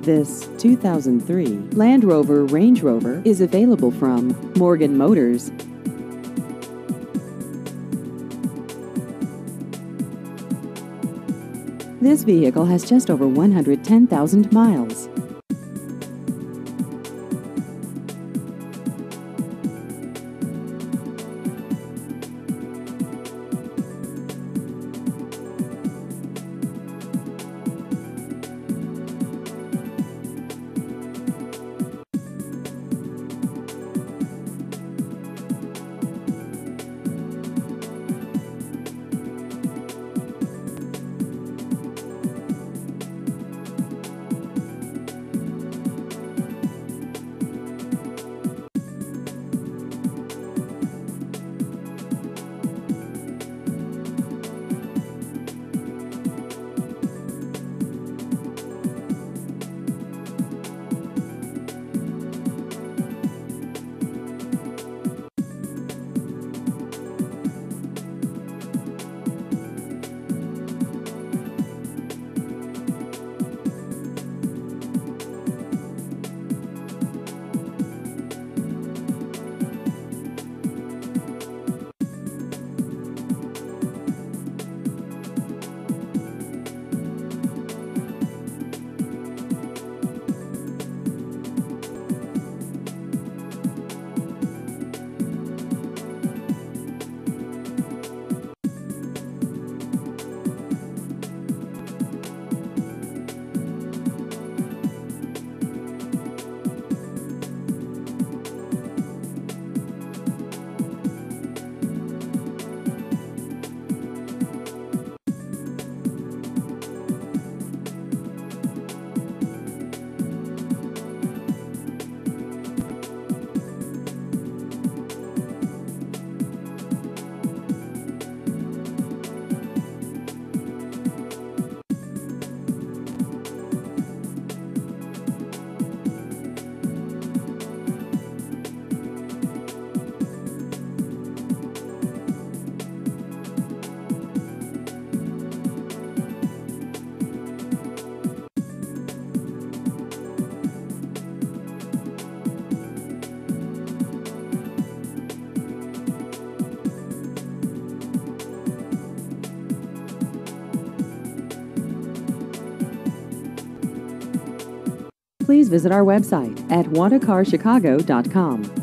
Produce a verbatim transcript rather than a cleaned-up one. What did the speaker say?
This two thousand three Land Rover Range Rover is available from Morgan Motors. This vehicle has just over one hundred ten thousand miles. Please visit our website at want a car chicago dot com.